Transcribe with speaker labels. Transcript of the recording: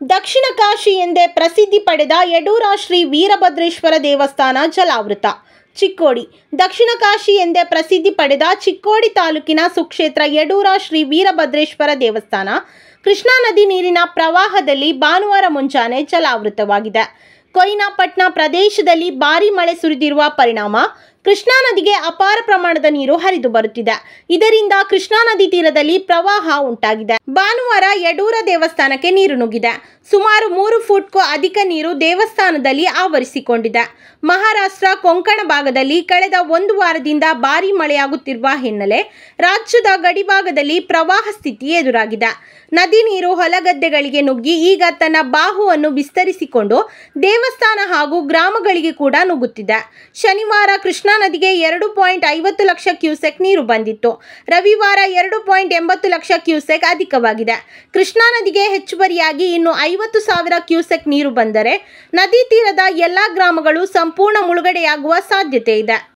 Speaker 1: ದಕ್ಷಿಣ ಕಾಶಿ ಎಂದೇ ಪ್ರಸಿದ್ಧಿ ಪಡೆದ ಯಡೂರ ಶ್ರೀ ವೀರಭದ್ರೇಶ್ವರ ದೇವಸ್ಥಾನ ಜಲಾವೃತ. ಚಿಕ್ಕೋಡಿ. ದಕ್ಷಿಣ ಕಾಶಿ ಎಂದೇ ಪ್ರಸಿದ್ಧಿ ಪಡೆದ ಚಿಕ್ಕೋಡಿ ತಾಲೂಕಿನ ಸುಕ್ಷೇತ್ರ ಯಡೂರ ಶ್ರೀ ವೀರಭದ್ರೇಶ್ವರ ದೇವಸ್ಥಾನ ಕೃಷ್ಣಾ ನದಿ ನೀರಿನ ಪ್ರವಾಹದಲ್ಲಿ ಭಾನುವಾರ ಮುಂಜಾನೆ ಜಲಾವೃತವಾಗಿದೆ. ಕೊಯ್ನಾಪಟ್ನ ಪ್ರದೇಶದಲ್ಲಿ ಭಾರೀ ಮಳೆ ಸುರಿದಿರುವ ಪರಿಣಾಮ ಕೃಷ್ಣಾ ನದಿಗೆ ಅಪಾರ ಪ್ರಮಾಣದ ನೀರು ಹರಿದು ಬರುತ್ತಿದೆ. ಇದರಿಂದ ಕೃಷ್ಣಾ ನದಿ ತೀರದಲ್ಲಿ ಪ್ರವಾಹ ಉಂಟಾಗಿದೆ. ಭಾನುವಾರ ಯಡೂರ ದೇವಸ್ಥಾನಕ್ಕೆ ನೀರು ನುಗ್ಗಿದೆ. ಸುಮಾರು 3 ಫೂಟ್ಗೂ ಅಧಿಕ ನೀರು ದೇವಸ್ಥಾನದಲ್ಲಿ ಆವರಿಸಿಕೊಂಡಿದೆ. ಮಹಾರಾಷ್ಟ್ರ ಕೊಂಕಣ ಭಾಗದಲ್ಲಿ ಕಳೆದ 1 ವಾರದಿಂದ ಭಾರೀ ಮಳೆಯಾಗುತ್ತಿರುವ ಹಿನ್ನೆಲೆ ರಾಜ್ಯದ ಗಡಿಭಾಗದಲ್ಲಿ ಪ್ರವಾಹ ಸ್ಥಿತಿ ಎದುರಾಗಿದೆ. ನದಿ ನೀರು ಹೊಲಗದ್ದೆಗಳಿಗೆ ನುಗ್ಗಿ ಈಗ ತನ್ನ ಬಾಹುವನ್ನು ವಿಸ್ತರಿಸಿಕೊಂಡು ದೇವಸ್ಥಾನ ಹಾಗೂ ಗ್ರಾಮಗಳಿಗೆ ಕೂಡ ನುಗ್ಗುತ್ತಿದೆ. ಶನಿವಾರ ಕೃಷ್ಣಾ ನದಿಗೆ 2.50 ಲಕ್ಷ ಕ್ಯೂಸೆಕ್ ನೀರು ಬಂದಿತ್ತು. ರವಿವಾರ 2.80 ಲಕ್ಷ ಕ್ಯೂಸೆಕ್ ಅಧಿಕವಾಗಿದೆ. ಕೃಷ್ಣಾ ನದಿಗೆ ಹೆಚ್ಚುವರಿಯಾಗಿ ಇನ್ನು 50,000 ಕ್ಯೂಸೆಕ್ ನೀರು ಬಂದರೆ ನದಿ ತೀರದ ಎಲ್ಲ ಗ್ರಾಮಗಳು ಸಂಪೂರ್ಣ ಮುಳುಗಡೆಯಾಗುವ ಸಾಧ್ಯತೆ ಇದೆ.